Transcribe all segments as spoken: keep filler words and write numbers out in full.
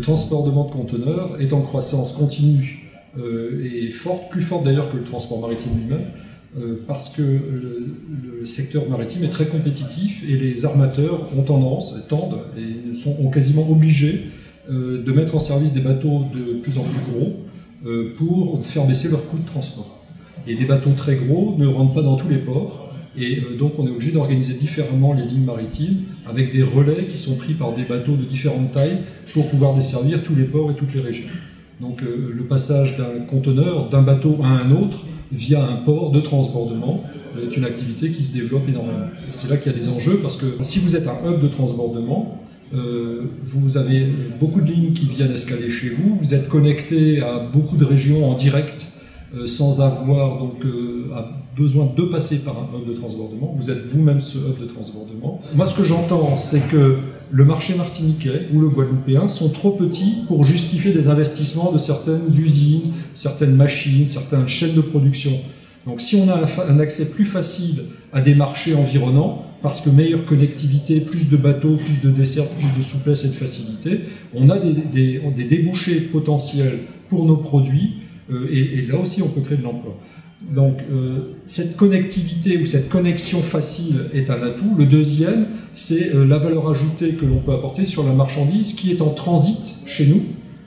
transportement de conteneurs est en croissance continue euh, et forte, plus forte d'ailleurs que le transport maritime lui-même, euh, parce que le, le secteur maritime est très compétitif et les armateurs ont tendance, tendent et sont ont quasiment obligés euh, de mettre en service des bateaux de plus en plus gros euh, pour faire baisser leur coût de transport. Et des bateaux très gros ne rentrent pas dans tous les ports. Et donc on est obligé d'organiser différemment les lignes maritimes avec des relais qui sont pris par des bateaux de différentes tailles pour pouvoir desservir tous les ports et toutes les régions. Donc euh, le passage d'un conteneur, d'un bateau à un autre via un port de transbordement est une activité qui se développe énormément. C'est là qu'il y a des enjeux parce que si vous êtes un hub de transbordement, euh, vous avez beaucoup de lignes qui viennent escaler chez vous, vous êtes connecté à beaucoup de régions en direct Euh, sans avoir donc euh, besoin de passer par un hub de transbordement. Vous êtes vous-même ce hub de transbordement. Moi, ce que j'entends, c'est que le marché martiniquais ou le guadeloupéen sont trop petits pour justifier des investissements de certaines usines, certaines machines, certaines chaînes de production. Donc si on a un accès plus facile à des marchés environnants, parce que meilleure connectivité, plus de bateaux, plus de desserts, plus de souplesse et de facilité, on a des, des, des débouchés potentiels pour nos produits. Euh, et, et là aussi, on peut créer de l'emploi. Donc, euh, cette connectivité ou cette connexion facile est un atout. Le deuxième, c'est euh, la valeur ajoutée que l'on peut apporter sur la marchandise qui est en transit chez nous.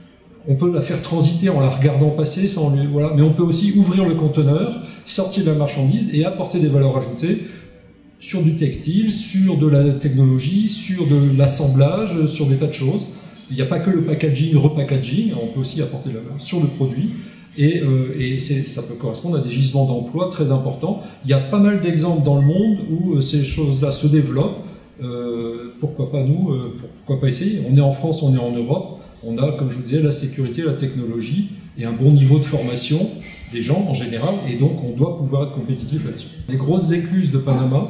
On peut la faire transiter en la regardant passer, sans lui, voilà. Mais on peut aussi ouvrir le conteneur, sortir de la marchandise et apporter des valeurs ajoutées sur du textile, sur de la technologie, sur de l'assemblage, sur des tas de choses. Il n'y a pas que le packaging, repackaging, on peut aussi apporter de la valeur sur le produit. Et, euh, et ça peut correspondre à des gisements d'emploi très importants. Il y a pas mal d'exemples dans le monde où euh, ces choses-là se développent. Euh, pourquoi pas nous, euh, pourquoi pas essayer? On est en France, on est en Europe, on a, comme je vous disais, la sécurité, la technologie et un bon niveau de formation des gens en général, et donc on doit pouvoir être compétitif là-dessus. Les grosses écluses de Panama,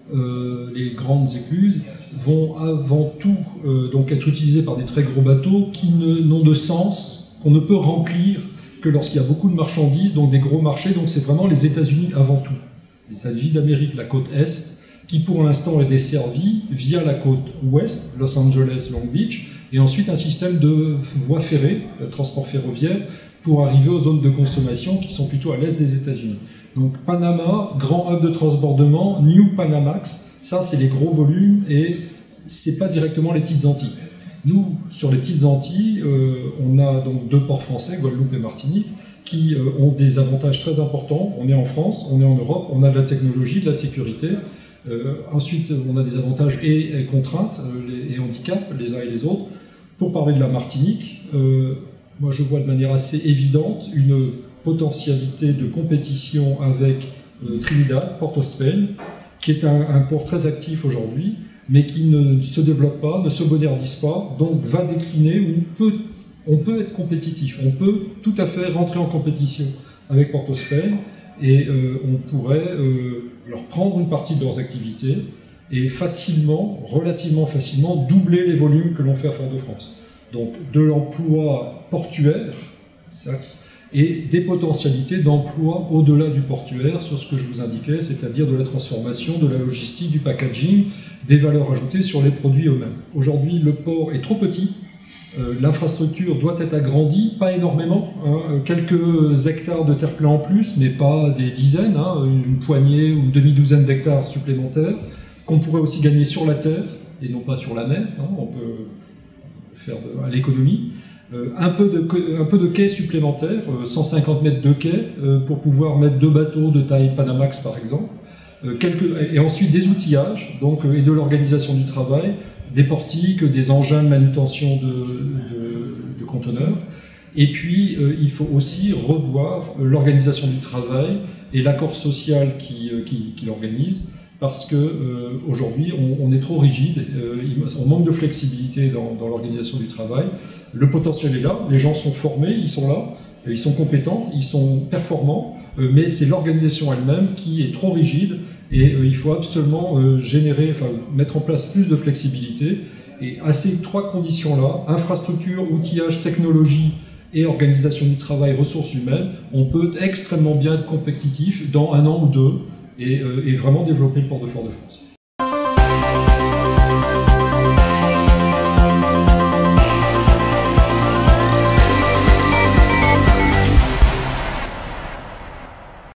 euh, les grandes écluses, vont avant tout euh, donc être utilisées par des très gros bateaux qui n'ont de sens, qu'on ne peut remplir que lorsqu'il y a beaucoup de marchandises, donc des gros marchés, donc c'est vraiment les États-Unis avant tout. Les États-Unis d'Amérique, la côte Est, qui pour l'instant est desservie via la côte Ouest, Los Angeles, Long Beach, et ensuite un système de voies ferrées, de transport ferroviaire, pour arriver aux zones de consommation qui sont plutôt à l'est des États-Unis. Donc Panama, grand hub de transbordement, New Panamax, ça c'est les gros volumes et c'est pas directement les petites Antilles. Nous, sur les petites Antilles, euh, on a donc deux ports français, Guadeloupe et Martinique, qui euh, ont des avantages très importants. On est en France, on est en Europe, on a de la technologie, de la sécurité. Euh, ensuite, on a des avantages et, et contraintes, euh, les, et handicaps, les uns et les autres. Pour parler de la Martinique, euh, moi je vois de manière assez évidente une potentialité de compétition avec euh, Trinidad, Port of Spain, qui est un, un port très actif aujourd'hui, mais qui ne se développe pas, ne se modernise pas, donc va décliner, où on peut, on peut être compétitif, on peut tout à fait rentrer en compétition avec Port of Spain, et euh, on pourrait euh, leur prendre une partie de leurs activités, et facilement, relativement facilement, doubler les volumes que l'on fait à Fort-de-France. Donc de l'emploi portuaire, certes, et des potentialités d'emploi au-delà du portuaire sur ce que je vous indiquais, c'est-à-dire de la transformation, de la logistique, du packaging, des valeurs ajoutées sur les produits eux-mêmes. Aujourd'hui, le port est trop petit, euh, l'infrastructure doit être agrandie, pas énormément, hein, quelques hectares de terre-plein en plus, mais pas des dizaines, hein, une poignée ou une demi-douzaine d'hectares supplémentaires, qu'on pourrait aussi gagner sur la terre, et non pas sur la mer, hein, on peut faire de, à l'économie. Euh, un, peu de, un peu de quais supplémentaires, euh, cent cinquante mètres de quais, euh, pour pouvoir mettre deux bateaux de taille Panamax par exemple, euh, quelques, et ensuite des outillages donc, euh, et de l'organisation du travail, des portiques, des engins de manutention de, de, de conteneurs, et puis euh, il faut aussi revoir euh, l'organisation du travail et l'accord social qui, euh, qui, qui l'organise, parce que euh, aujourd'hui on, on est trop rigide, euh, on manque de flexibilité dans, dans l'organisation du travail. Le potentiel est là, les gens sont formés, ils sont là, ils sont compétents, ils sont performants, euh, mais c'est l'organisation elle-même qui est trop rigide et euh, il faut absolument euh, générer, enfin mettre en place plus de flexibilité. Et à ces trois conditions-là, infrastructure, outillage, technologie et organisation du travail, ressources humaines, on peut extrêmement bien être compétitif dans un an ou deux et, euh, et vraiment développer le port de Fort-de-France.